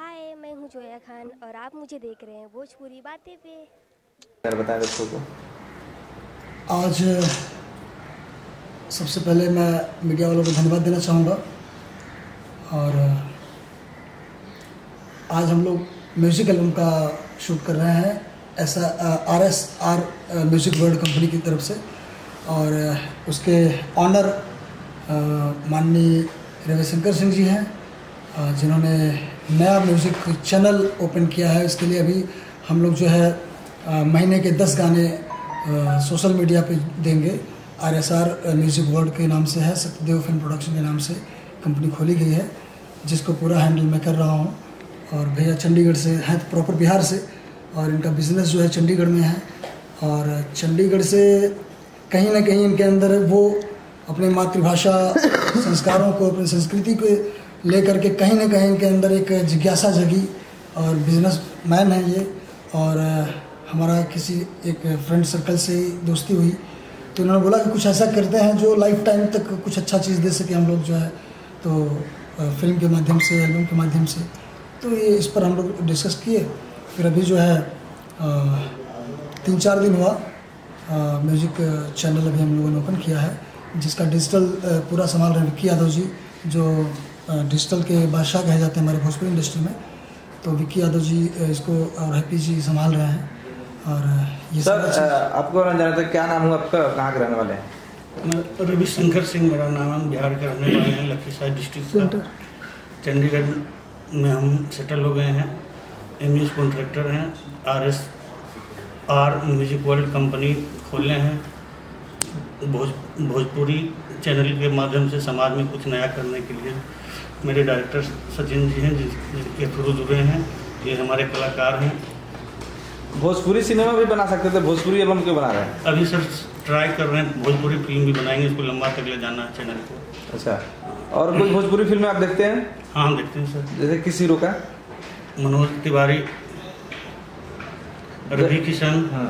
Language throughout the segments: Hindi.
हाय, मैं हूँ जोया खान और आप मुझे देख रहे हैं भोजपुरी बातें पे। यार बताएं बच्चों को। आज सबसे पहले मैं मीडिया वालों को धन्यवाद देना चाहूँगा। और आज हम लोग म्यूज़िक एल्बम का शूट कर रहे हैं, ऐसा RSR म्यूज़िक वर्ल्ड कंपनी की तरफ से। और उसके ऑनर माननीय रविशंकर सिंह जी हैं, जिन्होंने नया म्यूज़िक चैनल ओपन किया है। इसके लिए अभी हम लोग जो है महीने के 10 गाने सोशल मीडिया पे देंगे। RSR म्यूज़िक वर्ल्ड के नाम से है, सत्यदेव फिल्म प्रोडक्शन के नाम से कंपनी खोली गई है, जिसको पूरा हैंडल मैं कर रहा हूँ। और भैया चंडीगढ़ से हैं, प्रॉपर बिहार से, और इनका बिज़नेस जो है चंडीगढ़ में है। और चंडीगढ़ से कहीं ना कहीं इनके अंदर वो अपने मातृभाषा संस्कारों को, अपनी संस्कृति को लेकर के कहीं ना कहीं इनके अंदर एक जिज्ञासा जगी। और बिजनेस मैन है ये। और हमारा किसी एक फ्रेंड सर्कल से दोस्ती हुई, तो उन्होंने बोला कि कुछ ऐसा करते हैं जो लाइफ टाइम तक कुछ अच्छा चीज़ दे सके हम लोग जो है, तो फिल्म के माध्यम से, एल्बम के माध्यम से। तो ये इस पर हम लोग डिस्कस किए। फिर अभी जो है 3-4 दिन हुआ म्यूज़िक चैनल अभी हम लोगों ने ओपन किया है, जिसका डिजिटल पूरा संभाल रहे हैं विक्की यादव जी, जो डिजिटल के बादशाह कहे जाते हैं हमारे भोजपुरी इंडस्ट्री में। तो विक्की यादव जी इसको और हैप्पी जी संभाल रहे हैं। और ये सर आपको जाना था, क्या नाम हुआ आपका, कहाँ के रहने वाले हैं? मैं रविशंकर सिंह मेरा नाम है, बिहार के रहने वाले हैं, लखीसराय डिस्ट्रिक्ट का। चंडीगढ़ में हम सेटल हो गए हैं, एमएस कॉन्ट्रैक्टर हैं। RSR म्यूजिक वर्ल्ड कंपनी खोले हैं, भोजपुरी चैनल के माध्यम से समाज में कुछ नया करने के लिए। मेरे डायरेक्टर सचिन जी हैं, जिनके थ्रू जुड़े हैं। ये हमारे कलाकार हैं। भोजपुरी सिनेमा भी बना सकते थे, भोजपुरी एल्बम क्यों बना रहे हैं? अभी सर ट्राई कर रहे हैं, भोजपुरी फिल्म भी बनाएंगे, इसको लंबा तक ले जाना है चैनल को। अच्छा, और कोई भोजपुरी फिल्में आप देखते हैं? हाँ, हम देखते हैं सर। जैसे किस हीरो का? मनोज तिवारी, रवि किशन। हाँ,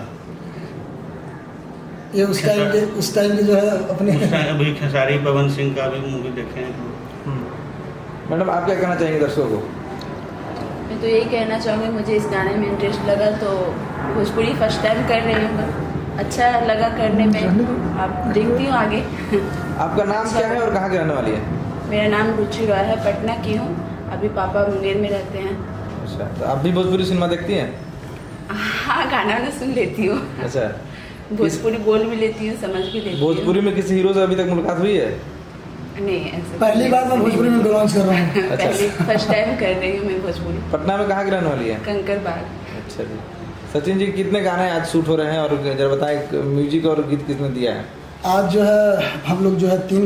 ये उस टाइम के जो है अपने अभी खेसारी, पवन सिंह का भी मूवी देखे हैं। मैडम आप क्या कहना चाहेंगे दर्शकों को? मैं तो यही कहना चाहूँगी, मुझे इस गाने में इंटरेस्ट लगा तो भोजपुरी फर्स्ट टाइम कर रही हूँ, अच्छा लगा करने में। आप देखती हूँ आगे। आपका नाम क्या है और कहाँ के रहने वाली है? मेरा नाम रुचि रॉय है, पटना की हूँ। अभी पापा मुंगेर में रहते हैं। अच्छा, तो आप भी भोजपुरी सिनेमा देखती हैं? हाँ, गाना ना सुन लेती हूँ। अच्छा, भोजपुरी बोल भी लेती हूँ, समझ भी लेती हूँ। भोजपुरी में किसी हीरो से अभी तक मुलाकात हुई है? नहीं, ऐसा पहली बार मैं भोजपुरी में बिलोंग कर रहा हूँ। पहले फर्स्ट टाइम कर रही हूँ मैं भोजपुरी। पटना में कहाँ की रहने वाली है? कंकरबाग। अच्छा जी। सचिन जी, कितने गाने आज शूट हो रहे हैं, और जरा बताएं म्यूजिक और गीत किसने दिया है? आज जो है हम लोग जो है 3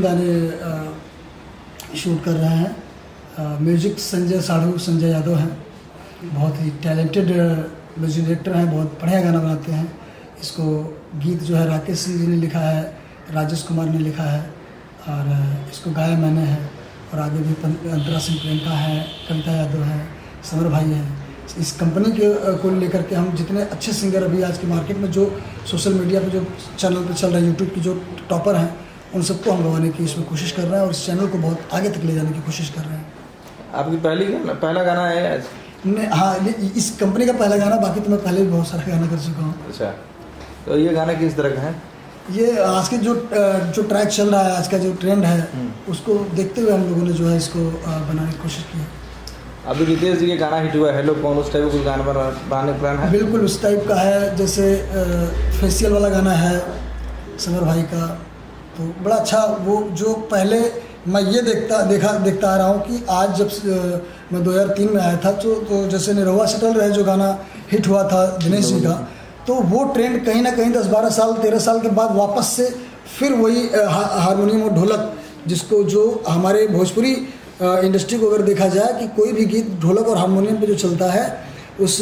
गाने शूट कर रहे हैं। म्यूजिक संजय साढ़ू, संजय यादव हैं, बहुत ही टैलेंटेड म्यूजिक डायरेक्टर हैं, बहुत बढ़िया गाना बनाते हैं। इसको गीत जो है राकेश सिंह जी ने लिखा है, राजेश कुमार ने लिखा है, और इसको गाया मैंने है। और आगे भी अंतरा सिंह प्रियंका है, कविता यादव है, समर भाई हैं। इस कंपनी के को लेकर के हम जितने अच्छे सिंगर अभी आज के मार्केट में जो सोशल मीडिया पे जो चैनल पे चल रहे हैं, यूट्यूब की जो टॉपर हैं, उन सबको हम लगाने की इसमें कोशिश कर रहे हैं, और इस चैनल को बहुत आगे तक ले जाने की कोशिश कर रहे हैं। आपकी पहला गाना है आज? हाँ, इस कंपनी का पहला गाना, बाकी तो मैं पहले भी बहुत सारा गाना कर चुका हूँ। अच्छा, तो ये गाना किस तरह का है? ये आज के जो ट्रैक चल रहा है, आज का जो ट्रेंड है, उसको देखते हुए हम लोगों ने जो है इसको बनाने की कोशिश की है। अभी रितेश जी के गाना हिट हुआ है, हेलो कौन, उस टाइप का कुछ गाना बनाने का प्लान है? बिल्कुल उस टाइप का है, जैसे फेशियल वाला गाना है समर भाई का। तो बड़ा अच्छा, वो जो पहले मैं ये देखता आ रहा हूँ कि आज जब मैं 2003 में आया था, तो जैसे निरहुआ सेटल रहे जो गाना हिट हुआ था दिनेश जी का, तो वो ट्रेंड कहीं ना कहीं 10-12 साल 13 साल के बाद वापस से फिर वही हारमोनियम और ढोलक, जिसको जो हमारे भोजपुरी इंडस्ट्री को अगर देखा जाए कि कोई भी गीत ढोलक और हारमोनियम पे जो चलता है, उस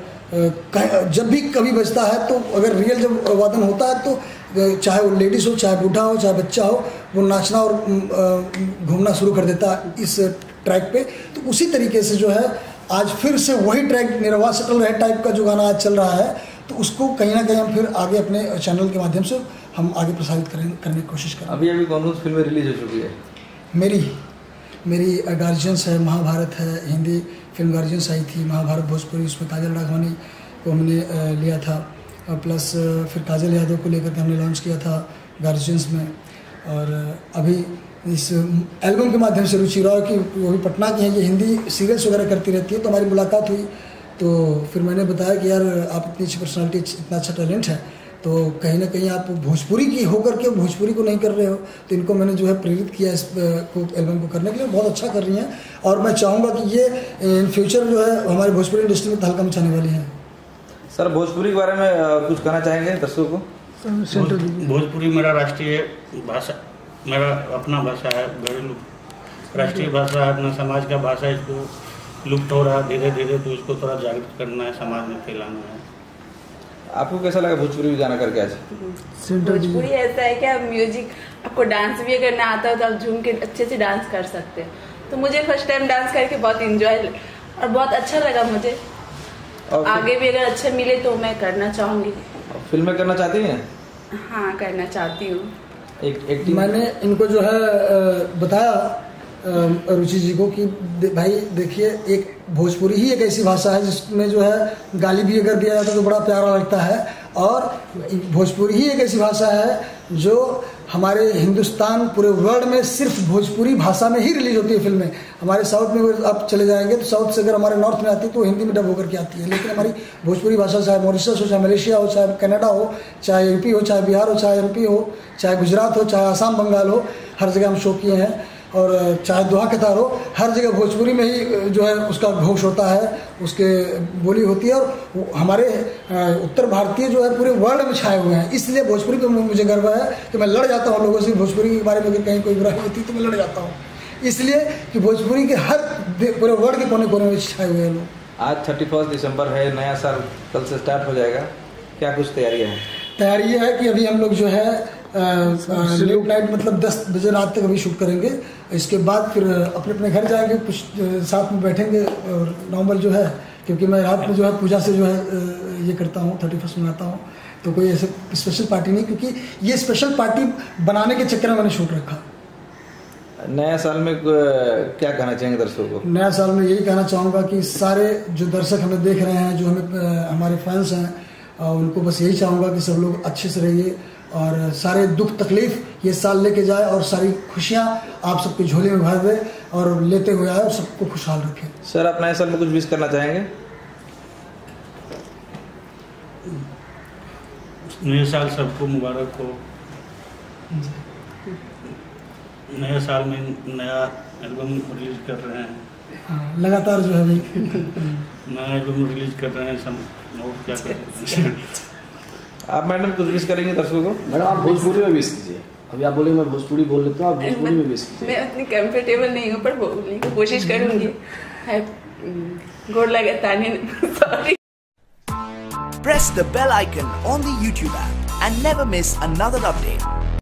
जब भी कभी बजता है, तो अगर रियल जब वादन होता है, तो चाहे वो लेडीज़ हो, चाहे बूढ़ा हो, चाहे बच्चा हो, वो नाचना और घूमना शुरू कर देता है इस ट्रैक पे। तो उसी तरीके से जो है आज फिर से वही ट्रैक निरहुआ सेटल रहे टाइप का जो गाना आज चल रहा है, तो उसको कहीं ना कहीं हम फिर आगे अपने चैनल के माध्यम से हम आगे प्रसारित करने की कोशिश करें। अभी कौन सी फिल्में रिलीज हो चुकी है? मेरी मेरी गार्जियंस है, महाभारत है, हिंदी फिल्म गार्जियंस आई थी, महाभारत भोजपुरी, उसमें काजल राघवानी को हमने लिया था, और प्लस फिर काजल यादव को लेकर के हमने लॉन्च किया था गार्जियंस में। और अभी इस एल्बम के माध्यम से रुचि रॉय की, वो भी पटना की हैं, ये हिंदी सीरियल्स वगैरह करती रहती है, तो हमारी मुलाकात हुई। तो फिर मैंने बताया कि यार आप इतनी अच्छी पर्सनालिटी, इतना अच्छा टैलेंट है, तो कहीं ना कहीं आप भोजपुरी की होकर के भोजपुरी को नहीं कर रहे हो, तो इनको मैंने जो है प्रेरित किया इस को एल्बम को करने के लिए। बहुत अच्छा कर रही हैं और मैं चाहूँगा कि ये इन फ्यूचर जो है हमारे भोजपुरी इंडस्ट्री में तहलका मचाने वाली हैं। सर भोजपुरी के बारे में कुछ कहना चाहेंगे दर्शकों को? भोजपुरी मेरा राष्ट्रीय भाषा, मेरा अपना भाषा है, घरेलू राष्ट्रीय भाषा है, अपना समाज का भाषा, इसको लुप्त हो रहा है धीरे धीरे, तो इसको थोड़ा जागृत करना है, समाज में फैलाना है। आपको कैसा लगा भोजपुरी गाना करके आज? भोजपुरी ऐसा है कि आप म्यूजिक, आपको डांस भी करना आता है तो आप झूम के अच्छे से डांस कर सकते हो। तो मुझे फर्स्ट टाइम डांस करके बहुत इंजॉय और बहुत अच्छा लगा मुझे। आगे भी अगर अच्छा मिले तो मैं करना चाहूँगी। फिल्में करना चाहती हैं? हाँ, करना चाहती हूँ। एक मैंने इनको जो है बताया रुचि जी को कि भाई देखिए, एक भोजपुरी ही एक ऐसी भाषा है जिसमें जो है गाली भी अगर दिया जाता है तो बड़ा प्यारा लगता है, और भोजपुरी ही एक ऐसी भाषा है जो हमारे हिंदुस्तान, पूरे वर्ल्ड में सिर्फ भोजपुरी भाषा में ही रिलीज होती है फिल्में। हमारे साउथ में आप चले जाएंगे तो साउथ से अगर हमारे नॉर्थ में आती है तो हिंदी में डब होकर के आती है, लेकिन हमारी भोजपुरी भाषा, चाहे मॉरिशस हो, चाहे मलेशिया हो, चाहे कनाडा हो, चाहे यूपी हो, चाहे बिहार हो, चाहे एमपी हो, चाहे गुजरात हो, चाहे आसाम बंगाल हो, हर जगह हम शो किए हैं। और चाहे दोहा कतार हो, हर जगह भोजपुरी में ही जो है उसका घोष होता है, उसके बोली होती है, और हमारे उत्तर भारतीय जो है पूरे वर्ल्ड में छाए हुए हैं। इसलिए भोजपुरी पे मुझे गर्व है कि मैं लड़ जाता हूँ लोगों से। भोजपुरी के बारे में अगर कहीं कोई बुराई होती तो मैं लड़ जाता हूँ, इसलिए कि भोजपुरी के हर पूरे वर्ल्ड के कोने कोने में छाए हुए हैं लोग। आज 31 दिसंबर है, नया साल कल से स्टार्ट हो जाएगा, क्या कुछ तैयारियाँ हैं? तैयारी ये है कि अभी हम लोग जो है लेट नाइट, मतलब 10 बजे रात तक अभी शूट करेंगे। इसके बाद फिर अपने अपने घर जाएंगे, कुछ साथ में बैठेंगे और नॉर्मल जो है, क्योंकि मैं रात में जो है पूजा से जो है ये करता हूँ, 31 मनाता हूँ, तो कोई ऐसे स्पेशल पार्टी नहीं, क्योंकि ये स्पेशल पार्टी बनाने के चक्कर में मैंने शूट रखा। नया साल में क्या कहना चाहेंगे दर्शकों को? नया साल में यही कहना चाहूँगा कि सारे जो दर्शक हमें देख रहे हैं, जो हमें हमारे फैंस हैं, उनको बस यही चाहूँगा कि सब लोग अच्छे से रहिए और सारे दुख तकलीफ ये साल लेके जाए और सारी खुशियाँ आप सबकी झोली में भर दे और लेते हुए आए और सबको खुशहाल रखें। सर आप नए साल में कुछ विश करना चाहेंगे? नए साल सबको मुबारक हो। नए साल में नया एल्बम रिलीज कर रहे हैं। हाँ, लगातार जो है अभी नया एल्बम रिलीज कर रहे हैं, सब और क्या करें। आप मैडम कुछ विश करेंगे दर्शकों को? मैडम आप भोजपुरी में विश कीजिए। अभी आप बोले मैं भोजपुरी बोल लेता हूँ, आप भोजपुरी में विश कीजिए। मैं उतनी कंफर्टेबल नहीं हूँ पर बोलने की कोशिश करूँगी। गोड़ लगे ताने, sorry. Press the bell icon on the YouTube app and never miss another update.